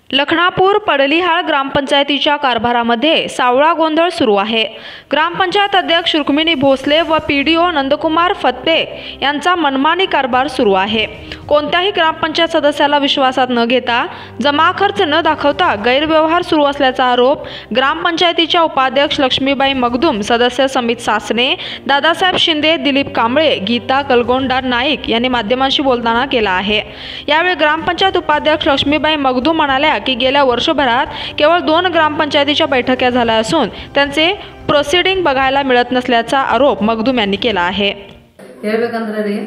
लखनापूर पडलीहाळ ग्रामपंचायतीच्या कारभारामध्ये सावळा गोंधळ सुरू आहे। ग्रामपंचायत अध्यक्ष रुक्मिणी भोसले व पीडीओ नंदकुमार फत्ते यांचा मनमानी कारभार सुरू आहे। कोणत्याही ग्रामपंचायत सदस्याला विश्वासात न घेता जमा खर्च न दाखवता गैरव्यवहार सुरू असल्याचा आरोप ग्रामपंचायतीच्या उपाध्यक्ष लक्ष्मीबाई मगदूम, सदस्य समित सासने, दादासाहेब शिंदे, दिलीप कांबळे, गीता कलगोंडार नाईक यांनी माध्यमांशी बोलताना केला आहे। यावेळी ग्रामपंचायत उपाध्यक्ष लक्ष्मीबाई मगदूम म्हणाल्या की गेल्या वर्षभरात केवळ 2 ग्रामपंचायतीच्या बैठका झाल्या असून त्यांचे प्रोसिडिंग बघायला मिळत नसल्याचा आरोप मगदूम यांनी केला आहे। ಹೇಳಬೇಕಂದ್ರೆ ರೀ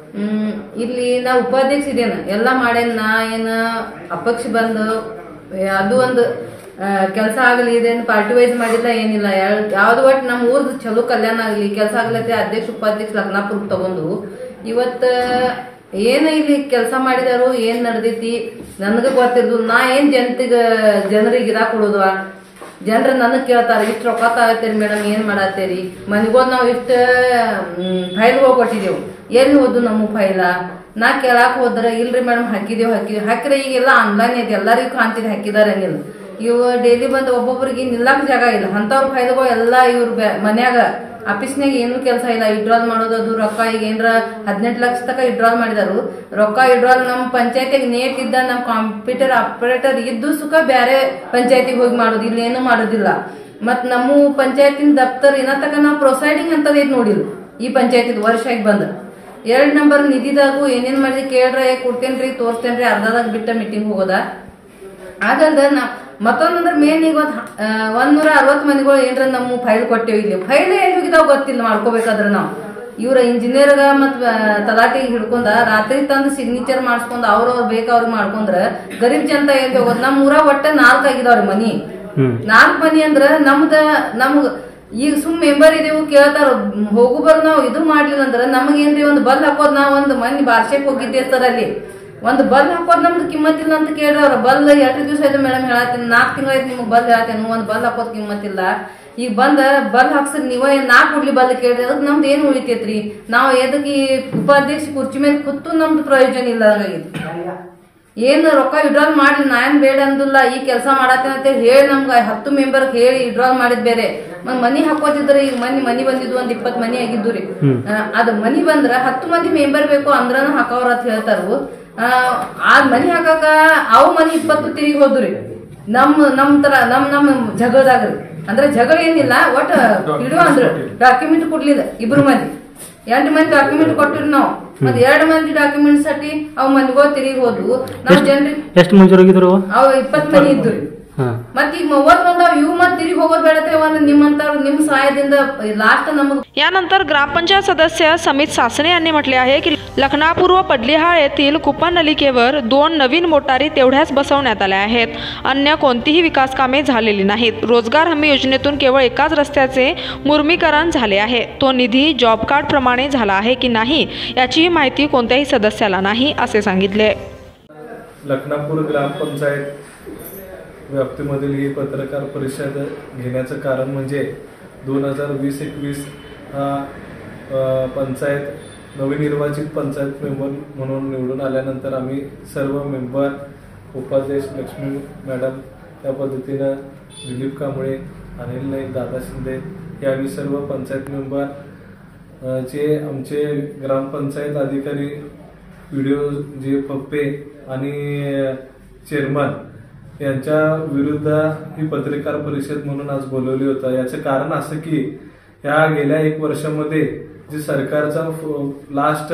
ಇಲ್ಲಿ ನಾ ಉಪಾಧ್ಯಕ್ಷ ಇದೇನ ಎಲ್ಲ ಮಾಡೇನ ನಾ ಏನು ಅಪಕ್ಷ ಬಂದು ಅದು ಒಂದು ಕೆಲಸ ಆಗಲಿ ಇದೇನು ಪಾರ್ಟಿ ವೈಸ್ ಮಾಡಿಲ್ಲ ಏನಿಲ್ಲ ಯಾವುದು ಒಟ್ಟು ನಮ್ಮ ಊರ್ದು ಚಲೋ ಕಲ್ಯಾಣ ಆಗಲಿ ಕೆಲಸ ಆಗಲತ್ತೆ ಅಧ್ಯಕ್ಷ ಉಪಾಧ್ಯಕ್ಷ ಲಗ್ನಾಪುರ ತಗೊಂಡು ಇವತ್ತು ಏನ ಇಲ್ಲಿ ಕೆಲಸ ಮಾಡಿದಾರು ಏನ್ ನಡೆದೈತಿ ನನಗೆ ಗೊತ್ತಿರೋದು ನಾ ಏನ್ ಜನರಿಗೆ ಗಿರಾ ಕೊಡೋದು ಜನರು ನನಗೆ ಕೇಳ್ತಾರೆ ಇಷ್ಟು ರೊಕ್ಕ ತಗೋತೀರಿ ಮೇಡಮ್ ಏನ್ ಮಾಡತ್ತೀರಿ ಮನೆಗೋದ್ ನಾವು ಇಷ್ಟು ಫೈಲ್ಗಳು ಕೊಟ್ಟಿದ್ದೇವು ಎಲ್ಲಿ ಹೋದು ನಮ್ಮ ಫೈಲ ನಾ ಕೇಳಾಕ್ ಹೋದ್ರೆ ಇಲ್ರಿ ಮೇಡಮ್ ಹಾಕಿದ್ರೆ ಈಗೆಲ್ಲ ಆನ್ಲೈನ್ ಐತಿ ಎಲ್ಲರಿಗೂ ಕಾಣ್ತಿದ್ ಹಾಕಿದಾರೆ ಏನಿಲ್ಲ ಇವ್ ಡೈಲಿ ಬಂದು ಒಬ್ಬೊಬ್ಬರಿಗೆ ನಿಲ್ಲಾಕ್ ಜಾಗ ಇಲ್ಲ ಅಂತವ್ರ ಫೈಲ್ಗಳು ಎಲ್ಲ ಇವ್ರ ಮನ್ಯಾಗ ಆಫೀಸ್ನಾಗ ಏನು ಕೆಲಸ ಇಲ್ಲ ವಿಡ್ರಾಲ್ ಮಾಡೋದು ರೊಕ್ಕ ಈಗ ಏನ್ರ 18 ಲಕ್ಷ ತಕ ವಿಡ್ರಾಲ್ ಮಾಡಿದಾರು ರೊಕ್ಕ ವಿಡ್ರಾಲ್ ನಮ್ಮ ಪಂಚಾಯತಿಗೆ ನೇಟ್ ಇದ್ದ ನಮ್ಮ ಕಂಪ್ಯೂಟರ್ ಆಪರೇಟರ್ ಇದ್ದು ಸುಖ ಬೇರೆ ಪಂಚಾಯತಿಗೆ ಹೋಗಿ ಮಾಡೋದು ಇಲ್ಲಿ ಏನು ಮಾಡೋದಿಲ್ಲ ಮತ್ ನಮ್ಮ ಪಂಚಾಯತಿನ ದಪ್ತರ್ ಇನ್ನ ತಕ ನಾವು ಪ್ರೊಸೈಡಿಂಗ್ ಅಂತದ್ ನೋಡಿಲ್ಲ ಈ ಪಂಚಾಯತಿದ ವರ್ಷಕ್ಕೆ ಬಂದ 2 ನಂಬರ್ ನಿಧಿದಾಗು ಏನೇನ್ ಮಾಡಿದ್ರಿ ಕೇಳ್ರೆ ಕೊಡ್ತೇನ್ರಿ ತೋರಿಸ್ತೇನ್ರಿ ಅರ್ಧದಾಗ ಬಿಟ್ಟ ಮೀಟಿಂಗ್ ಹೋಗೋದ ಅದಲ್ದ ಮತ್ತೊಂದಂದ್ರೆ ಮೇನ್ ಈಗ 160 ಮನೆಗಳು ಏನ್ರ ನಮ್ಮ ಫೈಲ್ ಕೊಟ್ಟೇವಿ ಇಲ್ಲಿ ಫೈಲ್ ಎಲ್ಲಿ ಹೋಗಿದಾವ್ ಗೊತ್ತಿಲ್ಲ ಮಾಡ್ಕೋಬೇಕಾದ್ರೆ ನಾವು ಇವ್ರ ಇಂಜಿನಿಯರ್ಗ ಮತ್ ತಲಾಟಿಗೆ ಹಿಡ್ಕೊಂಡ ರಾತ್ರಿ ತಂದು ಸಿಗ್ನೇಚರ್ ಮಾಡಿಸ್ಕೊಂಡ್ ಅವ್ರವ್ರ ಬೇಕಾವ್ರಿಗೆ ಮಾಡ್ಕೊಂಡ್ರ ಗರೀಬ್ ಜನತಾ ಎಲ್ಲಿ ಹೋಗೋದು ನಮ್ಮ ಊರಾಗ ಒಟ್ಟ 4 ಆಗಿದಾವ್ರಿ ಮನಿ 4 ಮನಿ ಅಂದ್ರ ನಮ್ಗ ಈಗ ಸುಮ್ ಮೆಂಬರ್ ಇದೀವು ಕೇಳ್ತಾರ ಹೋಗು ಬರ್ ನಾವು ಇದು ಮಾಡ್ಲಿಲ್ಲ ಅಂದ್ರ ನಮಗೇನ್ರಿ ಒಂದು ಬಲ್ ಹಾಕೋದ್ ನಾವ್ ಒಂದು ಮನಿ ಬಾರ್ಸೆಕ್ ಹೋಗಿದ್ದೆ ಸರ್ ಅಲ್ಲಿ ಒಂದು ಬಲ್ ಹಾಕೋದ್ ನಮ್ದು ಕಿಮ್ಮತ್ತಿಲ್ಲ ಅಂತ ಕೇಳ್ರವ್ರ ಬಲ್ 2 ದಿವಸ ಆಯ್ತು ಮೇಡಮ್ ಹೇಳತ್ತೀನಿ 4 ತಿಂಗಳಾಯ್ತು ನಿಮ್ಗೆ ಬಲ್ ಹೇಳತ್ತೇನು ಒಂದು ಬಲ್ ಹಾಕೋದ್ ಕಿಮ್ಮತ್ತಿಲ್ಲ ಈಗ ಬಂದ ಬಲ್ ಹಾಕ್ಸ್ರಿ ನೀವ ನಾ ಕೊಡ್ಲಿ ಬಲ್ ಕೇಳ್ರಿ ಅದಕ್ಕೆ ನಮ್ದು ಏನ್ ಉಳಿತೈತ್ರಿ ನಾವು ಎದಕ್ಕೆ ಉಪಾಧ್ಯಕ್ಷ ಕುರ್ಚಿ ಮೇಲೆ ಕೂತು ನಮ್ದು ಪ್ರಯೋಜನ ಇಲ್ಲ ಏನ್ ರೊಕ್ಕ ವಿಡ್ರಾಲ್ ಮಾಡ್ಲಿ ನಾ ಏನ್ ಬೇಡ ಅಂದಿಲ್ಲ ಈ ಕೆಲಸ ಮಾಡತ್ತೇನೆ ಅಂತ ಹೇಳಿ ನಮ್ಗ 10 ಮೆಂಬರ್ ಹೇಳಿ ವಿಡ್ರಾಲ್ ಮಾಡಿದ್ ಬೇರೆ ಮನಿ ಹಾಕೋತಿದ್ರೆ ಈಗ ಮನಿ ಬಂದಿದ್ವು ಒಂದ್ 20 ಮನಿ ಆಗಿದ್ದು ರೀ ಅದ್ ಮನಿ ಬಂದ್ರ 10 ಮಂದಿ ಮೆಂಬರ್ ಬೇಕು ಅಂದ್ರನ ಹಾಕವ್ರ ಅಂತ ಹೇಳ್ತಾರು ಆ ಮನಿ ಹಾಕಾಕ ಅವ್ ಮನಿ 20 ತಿರುಗಿ ಹೋದ್ರಿ ನಮ್ ತರ ನಮ್ ಜಗಳದಾಗ್ರಿ ಅಂದ್ರೆ ಜಗಳ ಏನಿಲ್ಲ ಒಟ್ಟ ಇಡುವ ಅಂದ್ರ ಡಾಕ್ಯುಮೆಂಟ್ ಕೊಡ್ಲಿಲ್ಲ 2 ಮಂದಿ 8 ಮಂದಿ ಡಾಕ್ಯುಮೆಂಟ್ ಕೊಟ್ಟಿರಿ ನಾವು ಮತ್ 2 ಮಂದಿ ಡಾಕ್ಯುಮೆಂಟ್ ಸಟಿ ಅವ್ ಮನಿಗೋ ತಿರುಗಿ ಹೋದ್ವು ನಾವ್ ಜನರಿಗೆ ಎಷ್ಟು ಮಂಜೂರಾಗಿದ್ರು ಅವ್ 20 ಮನಿ ಇದ್ರು मत ಈಗ 30 ಬಂದಾವ್ ಇವು ಮತ್ ತಿರುಗಿ ಹೋಗೋದು ಬೇಡತೆ ಒಂದು ನಿಮ್ಮಂತವ್ರು ನಿಮ್ಮ ಸಹಾಯದಿಂದ लास्ट नमग। यानंतर ग्रामपंचायत सदस्य समित सासने यांनी म्हटले आहे की लखनापूर व पडलीहाळ येथील कुपन नलिकेवर 2 नवीन मोटारी तेवढ्याच बसवण्यात आल्या आहेत। अन्य कोणतीही विकास कामे झालेली नाहीत। रोजगार हमी योजनेतून केवळ एकाच रस्त्याचे मुर्मीकरण झाले आहे। तो निधी जॉब कार्ड प्रमाणे झाला आहे की नाही याची माहिती कोणत्याही सदस्याला नाही असे सांगितले। लखनापूर ग्रामपंचायत व्याप्तीमधील ही पत्रकार परिषद घेण्याचं कारण म्हणजे 2020-21 हा पंचायत नवनिर्वाचित पंचायत मेंबर म्हणून निवडून आल्यानंतर आम्ही सर्व मेंबर उपाध्यक्ष लक्ष्मी मॅडम त्या पद्धतीनं दिलीप कांबळे, अनिल नाईक, दादा शिंदे हे आम्ही सर्व पंचायत मेंबर जे आमचे ग्रामपंचायत अधिकारी व्हिडिओ जे पप्पे आणि चेअरमन यांच्या विरुद्ध ही पत्रकार परिषद म्हणून आज बोलवली होतं। याचं कारण असं की या गेल्या 1 वर्षामध्ये जे सरकारचा लास्ट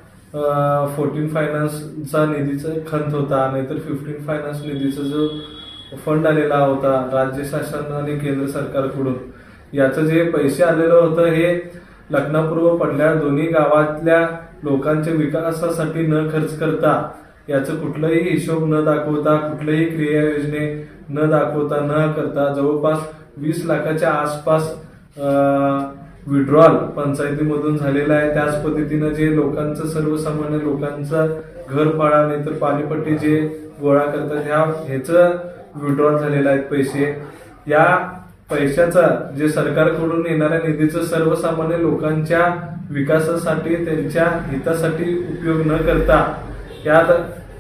14 फायनान्सचा निधीचा खंत होता नाहीतर 15 फायनान्स निधीचा जो फंड आलेला होता राज्य शासन आणि केंद्र सरकारकडून याचं जे पैसे आलेलं होतं हे लखनापूर व पडल्याळ दोन्ही गावातल्या लोकांच्या विकासासाठी न खर्च करता याचं कुठलाही हिशोब न दाखवता कुठल्याही क्रिया योजने न दाखवता न करता जवळपास 20 लाखाच्या आसपास विड्रॉल पंचायतीमधून झालेला आहे। त्याच पद्धतीनं जे लोकांचं सर्वसामान्य लोकांचं घरफाळा नाहीतर पाणीपट्टी जे गोळा करतात ह्याचं विड्रॉल झालेलं आहे पैसे। या पैशाचा जे सरकारकडून येणाऱ्या निधीचं सर्वसामान्य लोकांच्या विकासासाठी त्यांच्या हितासाठी उपयोग न करता यात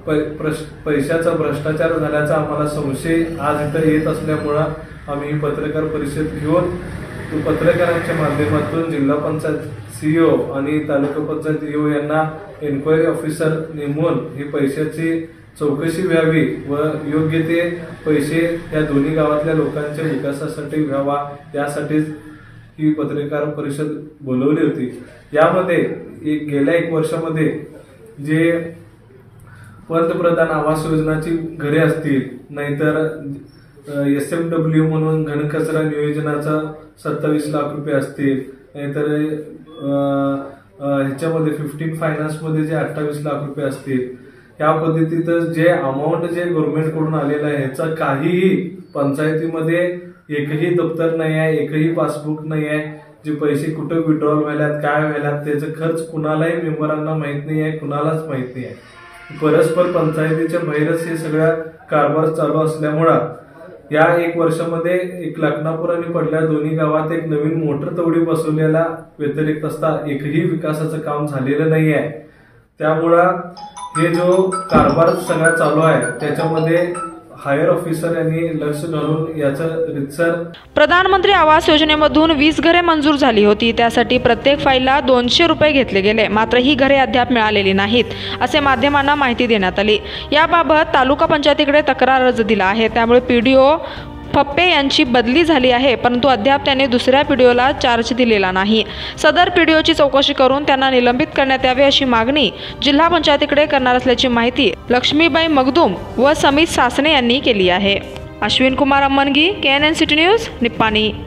पैशाचा भ्रष्टाचार झाल्याचा आम्हाला संशय आज इथं येत असल्यामुळं आम्ही ही पत्रकार परिषद घेऊन पत्रकारांच्या माध्यमातून जिल्हा पंचायत सीईओ आणि तालुका पंचायत ईओ यांना एन्क्वायरी ऑफिसर नेमून ही पैशाची चौकशी व्हावी व योग्य ते पैसे या दोन्ही गावातल्या लोकांच्या विकासासाठी व्हावा यासाठीच ही पत्रकार परिषद बोलवली होती। यामध्ये गेल्या 1 वर्षामध्ये जे पंतप्रधान आवास योजनाची घरे असतील, नाहीतर SMW म्हणून घनकचरा नियोजनाचा 27 लाख रुपये असतील, नाहीतर ह्याच्यामध्ये 15 फायनान्समध्ये जे 28 लाख रुपये असतील, या पद्धतीचं जे अमाऊंट जे गव्हर्नमेंटकडून आलेलं आहे ह्याचा काहीही पंचायतीमध्ये एकही दप्तर नाही आहे, एकही पासबुक नाही आहे। जे पैसे कुठं विड्रॉल व्हायलात, काय व्हायलात, त्याचा खर्च कुणालाही मेंबरांना माहित नाही आहे, कुणालाच माहित नाही आहे। परस्पर पंचायतीच्या बाहेरच हे सगळ्या कारभार चालू असल्यामुळं या 1 वर्षामध्ये एक लखनापूर आणि पडल्या दोन्ही गावात एक नवीन मोटर तवडी बसवलेला व्यतिरिक्त असता एकही विकासाचं काम झालेलं नाही आहे। त्यामुळं हे जो कारभार सगळा चालू आहे त्याच्यामध्ये हायर ऑफिसर यांनी लक्ष घालून याचं रितसर प्रधानमंत्री आवास योजनेमधून 20 घरे मंजूर झाली होती। त्यासाठी प्रत्येक फाईलला 200 रुपये घेतले गेले, मात्र ही घरे अद्याप मिळालेली नाहीत असे माध्यमांना माहिती देण्यात आली। याबाबत तालुका पंचायतीकडे तक्रार अर्ज दिला आहे। त्यामुळे PDO फप्पे यांची बदली झाली आहे, परंतु अद्याप त्यांनी दुसऱ्या PDOला चार्ज दिलेला नाही। सदर PDOची चौकशी करून त्यांना निलंबित करण्यात यावे अशी मागणी जिल्हा पंचायतीकडे करणार असल्याची माहिती लक्ष्मीबाई मगदूम व समित सासने यांनी केली आहे। Ashwin Kumar Ammangi, KNN city news, Nippani.